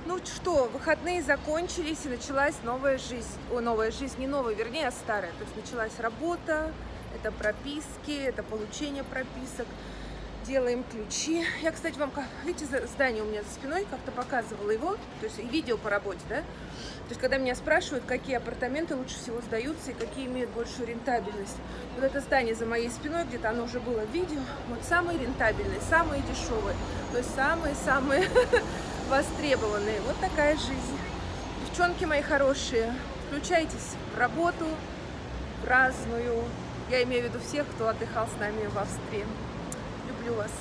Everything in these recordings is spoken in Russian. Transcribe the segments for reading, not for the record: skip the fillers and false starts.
Ну что, выходные закончились и началась новая жизнь. О, новая жизнь, не новая, вернее, а старая. То есть началась работа, это прописки, это получение прописок. Делаем ключи. Я, кстати, вам, видите, здание у меня за спиной, как-то показывала его, то есть и видео по работе, да? То есть когда меня спрашивают, какие апартаменты лучше всего сдаются и какие имеют большую рентабельность. Вот это здание за моей спиной, где-то оно уже было в видео, вот самые рентабельные, самые дешевые, то есть самые-самые востребованные. Вот такая жизнь. Девчонки мои хорошие, включайтесь в работу, праздную. Я имею в виду всех, кто отдыхал с нами в Австрии. Люблю вас.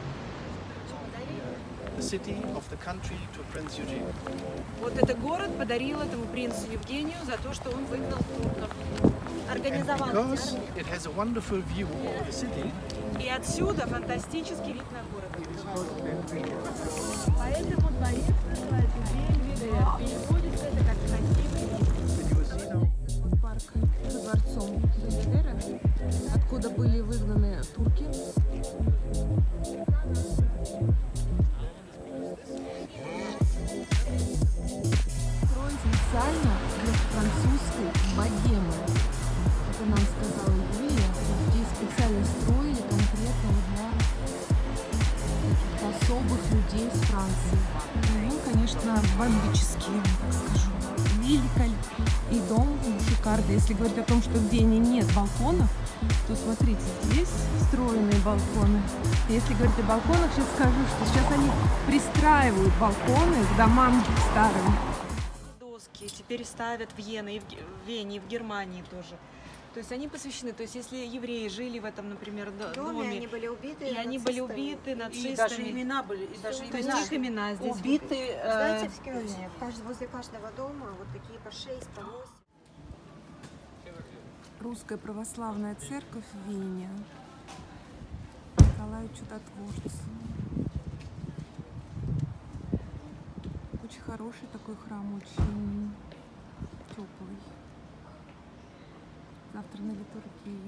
The city of the country to Prince Eugene. Вот этот город подарил этому принцу Евгению за то, что он выгнал турков. Организовал. Because it has a wonderful view of the city. И отсюда фантастический вид на город. Поэтому дворец называется Бельведер. Переводится это как красивый вид. Парк за дворцом Бельведера, откуда были выгнаны турки. Строен специально для французской богемы. Это нам сказала Юлия. Здесь специально строили конкретно для особых людей из Франции. Ну, конечно, бомбические, так скажу. Великолепный и дом шикарный. Если говорить о том, что в Вене нет балконов, то смотрите, здесь встроенные балконы. Если говорить о балконах, сейчас скажу, что сейчас они пристраивают балконы к домам старым. Доски теперь ставят в Вене, и в Вене, и в Германии тоже. То есть они посвящены, то есть если евреи жили в этом, например, доме, они были убиты, и они были убиты нацистами. И даже имена были, и даже то есть их имена здесь убиты. Знаете, в Кёльне, возле каждого дома вот такие по 6, по 8. Русская православная церковь в Вене. Николаю Чудотворцу. Очень хороший такой храм, очень теплый. Завтра на литургии.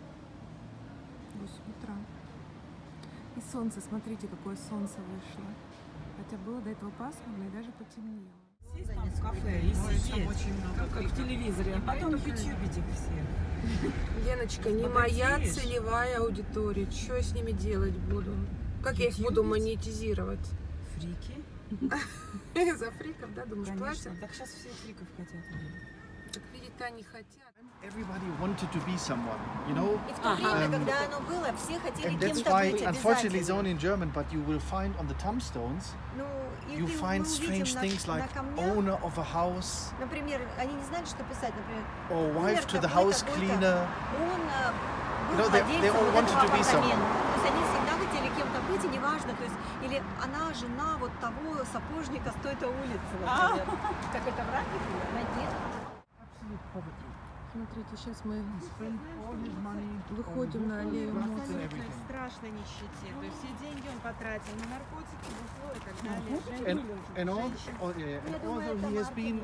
8 утра. И солнце, смотрите, какое солнце вышло. Хотя было до этого пасмурно и даже потемнело. Сесть там в кафе и сидеть, как в телевизоре, а потом ютубить их всех. Леночка, не моя целевая аудитория. Что я с ними делать буду? Как я их буду монетизировать? Фрики? За фриков, да, думаешь, Конечно. платят? Так сейчас все фриков хотят видеть. Так видеть-то они хотят. Everybody wanted to be someone, you know? И в то время, когда оно было, все хотели And that's кем-то why, быть unfortunately, it's обязательно. only in German, but you will find on the tombstones, Ну, и you мы find увидим strange things на like камнях, owner of a house, например, они не знали, что писать, например, or умер wife to the такой-то, house такой-то. cleaner. Он You был know, they владельцем all вот wanted этого to be someone. апартамента. То есть они всегда хотели кем-то быть, и неважно, то есть, или она жена вот того сапожника с той-то улицы, например. Какой-то враги? Смотрите, сейчас мы выходим на аллею Моцарта. абсолютно страшной нищете. То есть все деньги он потратил на наркотики, буфло и так далее. And although he has been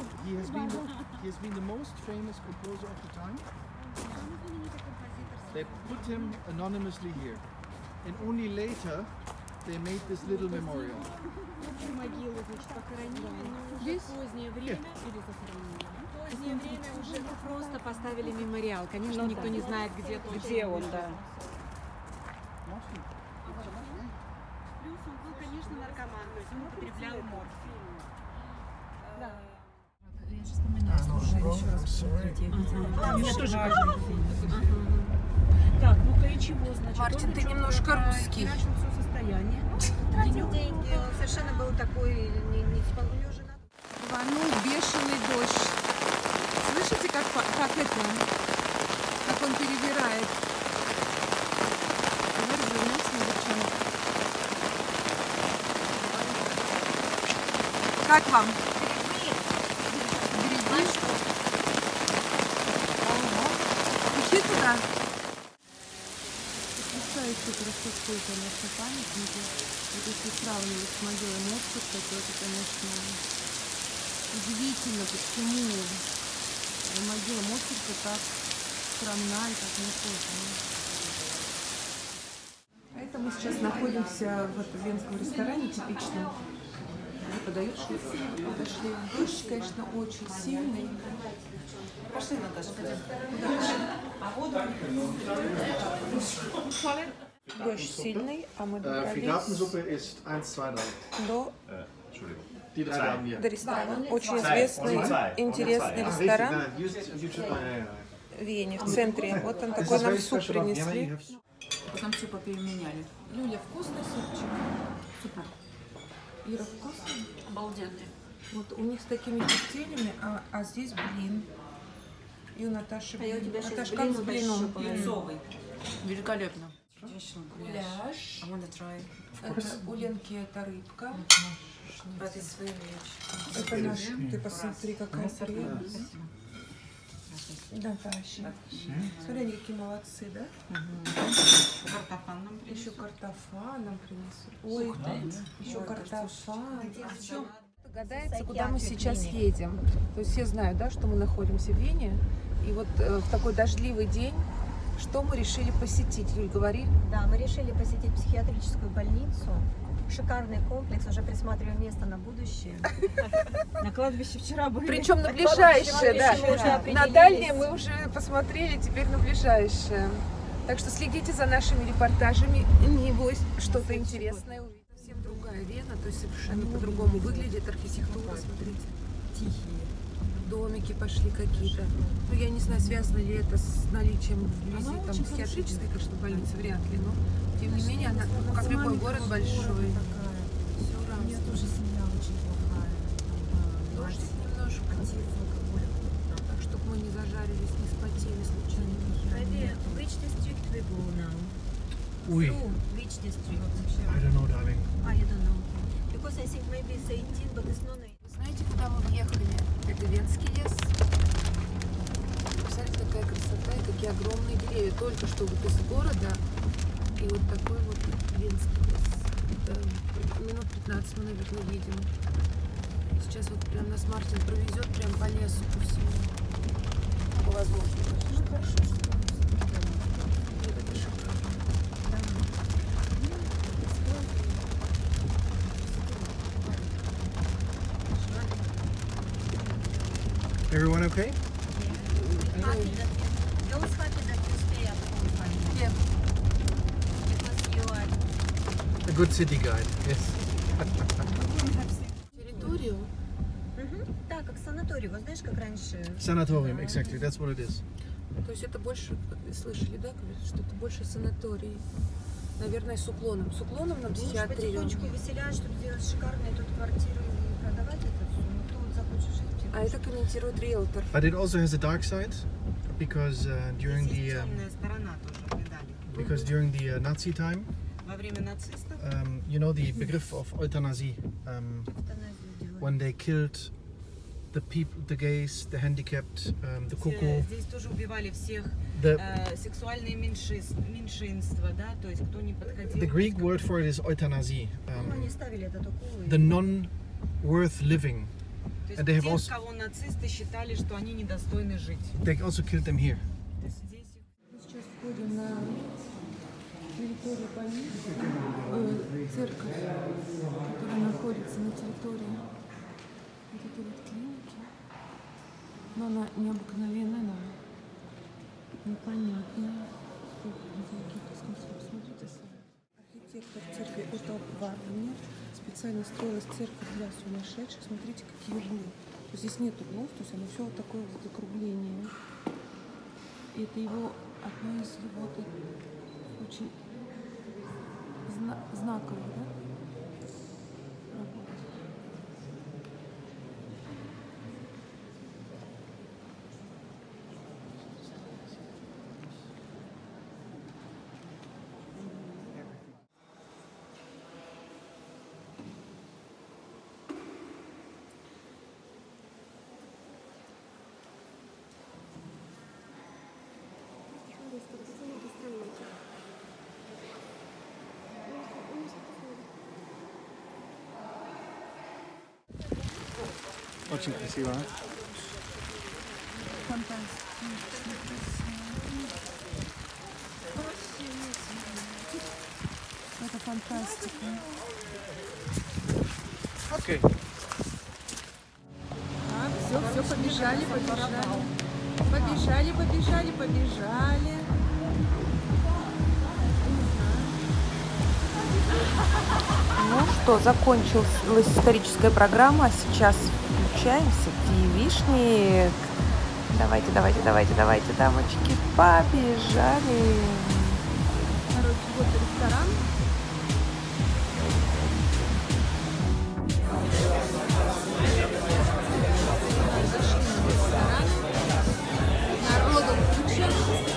the most famous composer of the time, they put him anonymously here, and only later they made this little memorial. Могилу, значит, похоронили, но уже в позднее время, или захоронили. В позднее время уже просто поставили мемориал. Конечно, никто не знает, где точно. Где он, да. Плюс он был, конечно, наркоман, то есть он употреблял морфий. Мне тоже Так, ну-ка и чего, значит? Мартин, ты немножко русский. Начал все состояние. Тратил деньги, он совершенно был такой, не сполнежен. Рванул бешеный дождь. Слышите, как он перебирает? Как вам? Грибы? Ищи туда. Потрясающая красота, конечно, памятники. Вот если сравнивать с могилой Моцарта, то это, конечно, удивительно, почему могила Моцарта так скромна и так несложна. Это мы сейчас находимся в этом венском ресторане типичном. Это продают шлюпки. Подошли. Дождь, конечно, очень сильный. Пошли, Наташа, пойдем. Дождь сильный, а мы Fregatensuppe ist 1, 2, 3. до Die 3 haben wir. ресторана. Очень известный, интересный ресторан в Вене, в центре. Вот он такой нам суп принесли. Потом все попеременяли. Люля, вкусный супчик? Супер. Ира, вкусный? Обалденный. Вот у них с такими тефтелями, а здесь блин. И у Наташи блин. А я у тебя сейчас Наташа, блин как с блином? Яйцовый. Великолепно. Гуляш. I wanna try. Это у Ленки это рыбка. But it's very rich. Это наш. Ты посмотри, какая прелесть. Наташа. Смотри, они какие молодцы, да? Картофан нам Еще картофан нам принесли. Ой, еще картофан. Догадается, куда мы сейчас едем. То есть все знают, да, что мы находимся в Вене. И вот в такой дождливый день, что мы решили посетить? Юль, говори. Да, мы решили посетить психиатрическую больницу. Шикарный комплекс, уже присматриваем место на будущее. На кладбище вчера были. Причем на ближайшее, да. уже На дальнее мы уже посмотрели, теперь на ближайшее. Так что следите за нашими репортажами, небось что-то интересное увидите. Совсем другая Вена, то есть совершенно по-другому выглядит архитектура, смотрите. Тихие. Домики пошли какие-то. Ну, я не знаю, связано ли это с наличием вблизи там психиатрической, конечно, больницы, вряд ли, но тем не менее, она, как любой город большой. Все разное. Тоже семья очень плохая. Дождик немножко. Так, чтобы мы не зажарились, не спотели случайно. Which district we go now? Ui, Which district? I don't know, darling. I don't know. Because I think maybe it's 18, but it's not 18. Знаете, куда мы въехали? Это Венский лес. Посмотрите, какая красота и какие огромные деревья. Только что вот из города. И вот такой вот Венский лес. Это минут 15 мы, наверное, едем. Сейчас вот прям нас Мартин провезет прям по лесу, по всему. По возможности. Хорошо, что нет, это шикарно. Everyone okay? Those happy that you stay at home finally. Yeah. Because you are... A good city guide, yes. Территорию. Да, как санаторий, вот знаешь, как раньше. Sanatorium, exactly, that's what it is. То есть это больше, как вы слышали, да, говорят, что это больше санаторий. Наверное, с уклоном. С уклоном на Муж психиатрию. потихонечку выселяют, чтобы сделать шикарные тут квартиры и продавать это все. Ну, кто вот захочет жить А это комментирует риэлтор. But it also has a dark side because during Здесь the темная сторона тоже видали. because during the Nazi time, Во время нацистов you know the begriff of euthanasie, эвтаназию делать. when they killed the people, the gays, the handicapped, the cuckoo, здесь тоже убивали всех the сексуальные меньшинства, да, то есть кто не подходил. the Greek word for it is euthanasie, Ну, они ставили этот укол. the non-worth living. То есть and they have тех, also- кого нацисты считали, что они недостойны жить. They also killed them here. То есть здесь Мы сейчас входим на территорию больницы, церковь, которая находится на территории вот этой вот клиники. Но она необыкновенная, она непонятная. Посмотрите сами. Архитектор церкви Отто Вагнер специально строилась церковь для сумасшедших. Смотрите, какие углы. Здесь нет углов, то есть оно все вот такое вот закругление. И это его одно из его очень знаковых, да, работ. Очень красиво, а? Это фантастика. Okay. побежали, побежали. Побежали, побежали, побежали. Ну что, закончилась историческая программа, а сейчас включаемся в девичник. Давайте, давайте, давайте, давайте, дамочки, побежали. Короче, вот ресторан. Народу куча.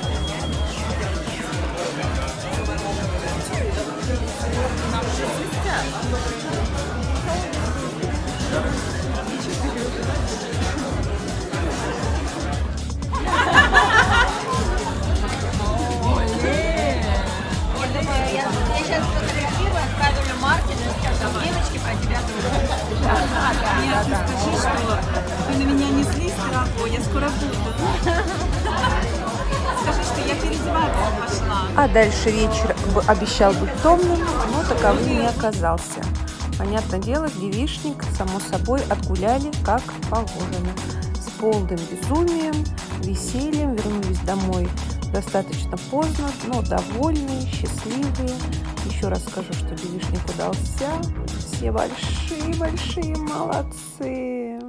Я сейчас фотографирую, отправлю Мартину и скажу, девочки про тебя думают. Нет, скажи, что вы на меня не злись, дорогой, я скоро буду. Скажи, что я переодеваться пошла. А дальше вечер обещал быть томным, но таковым не оказался. Понятное дело, девичник, само собой, отгуляли как положено. С полным безумием, весельем вернулись домой достаточно поздно, но довольные, счастливые. Еще раз скажу, что девичник удался. Все большие молодцы.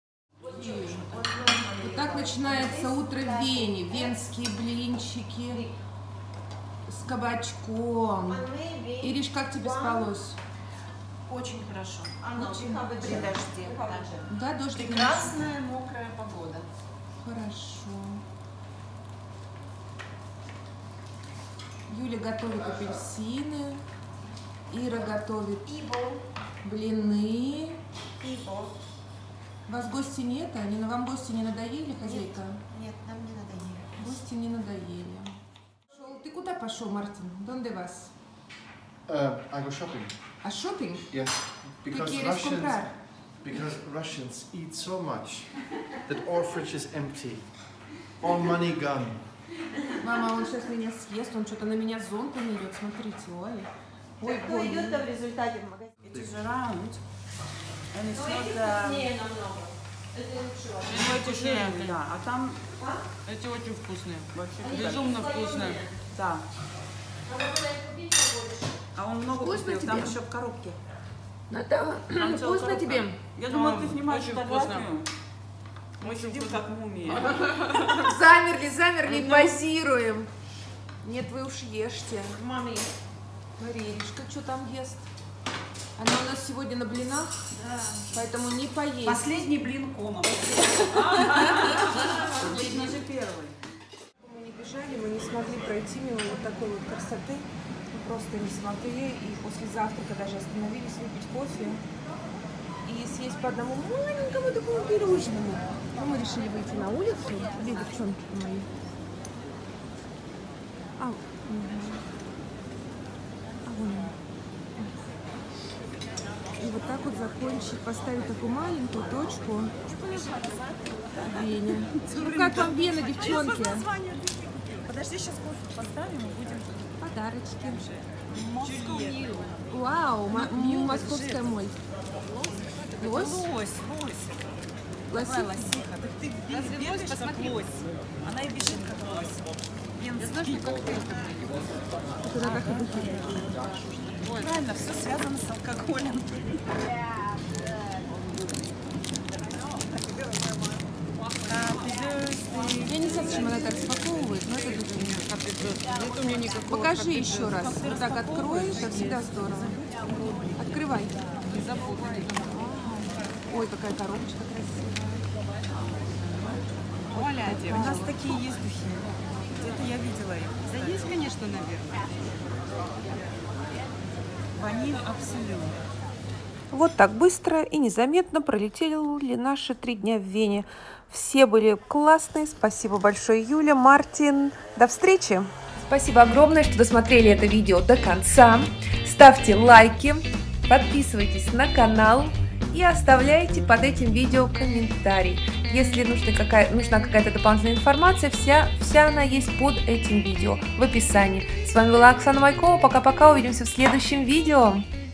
Вот так начинается утро в Вене. Венские блинчики с кабачком. Ириш, как тебе спалось? Очень хорошо. Очень при дожде. Да, дождь. Прекрасная мокрая погода. Хорошо. Юля готовит апельсины. Ира готовит блины. Вас гости нет? Вам гости не надоели, хозяйка? Нет, нам не надоели. Гости не надоели. Ты куда пошел, Мартин? Донде вас? I go shopping. А шопинг? Yes, because ¿Qué quieres comprar? Russians eat so much that all fridge is empty. All money gone. Мама, он сейчас меня съест, он что-то на меня зонтом идет, смотрите, ой. Ой, Кто идет-то в результате в магазин? It is around. And it's not, Вкуснее намного. Это лучше. эти жирные, да, а там эти очень вкусные, вообще безумно вкусные. Да. А он много Вкусно купил, тебе? там еще в коробке. Наталья, Там целая вкусно коробка. тебе? Я думала, ты снимаешь фотографию. Мы сидим как мумии. Замерли, позируем. Нет, вы уж ешьте. Маме. Маришка, что там ест? Она у нас сегодня на блинах, поэтому не поесть. Последний блин кома. Обычно же первый. Мы не бежали, мы не смогли пройти мимо вот такой вот красоты. Мы просто не смогли. И после завтрака даже остановились выпить кофе и съесть по одному маленькому такому пирожному. Но мы решили выйти на улицу. Где девчонки мои? Вон они. И вот так вот закончить, поставить такую маленькую точку в Вене. Ну как вам Вена, девчонки? Подожди, сейчас кофе поставим и будем. Подарочки. Москве. Вау, московская моль. Лось? Лось. Лосиха? Давай, лосиха. Так ты бегаешь как лось. Она и бежит как лось. Венский. Это надо так и выглядит. Правильно, все связано с алкоголем. Я не знаю, зачем она так спаковывает, но это тут покажи еще раз. Вот так откроешь, это всегда здорово. Открывай. Ой, какая коробочка красивая. Оля, у нас такие есть духи. Где-то я видела их. Да есть, конечно, наверное. Ваниль абсолют. Вот так быстро и незаметно пролетели наши 3 дня в Вене. Все были классные. Спасибо большое, Юля, Мартин. До встречи! Спасибо огромное, что досмотрели это видео до конца. Ставьте лайки, подписывайтесь на канал и оставляйте под этим видео комментарий. Если нужна какая-то дополнительная информация, вся она есть под этим видео в описании. С вами была Оксана Майкова. Пока-пока. Увидимся в следующем видео.